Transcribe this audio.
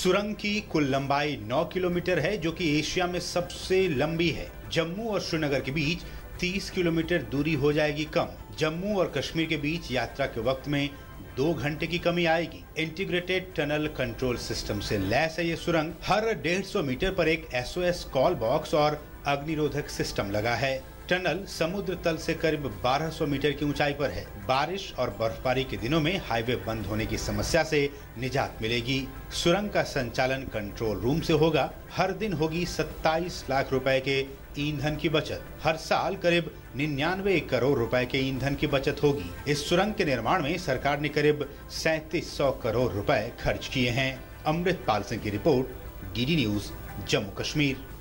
सुरंग की कुल लंबाई 9 किलोमीटर है, जो कि एशिया में सबसे लंबी है। जम्मू और श्रीनगर के बीच 30 किलोमीटर दूरी हो जाएगी कम। जम्मू और कश्मीर के बीच यात्रा के वक्त में 2 घंटे की कमी आएगी। इंटीग्रेटेड टनल कंट्रोल सिस्टम से लैस है ये सुरंग। हर 150 मीटर पर एक SOS कॉल बॉक्स और अग्निरोधक सिस्टम लगा है। टनल समुद्र तल से करीब 1200 मीटर की ऊंचाई पर है। बारिश और बर्फबारी के दिनों में हाईवे बंद होने की समस्या से निजात मिलेगी। सुरंग का संचालन कंट्रोल रूम से होगा। हर दिन होगी 27 लाख रुपए के ईंधन की बचत। हर साल करीब 99 करोड़ रुपए के ईंधन की बचत होगी। इस सुरंग के निर्माण में सरकार ने करीब 3700 करोड़ रुपए खर्च किए हैं। अमृतपाल सिंह की रिपोर्ट, DD न्यूज, जम्मू कश्मीर।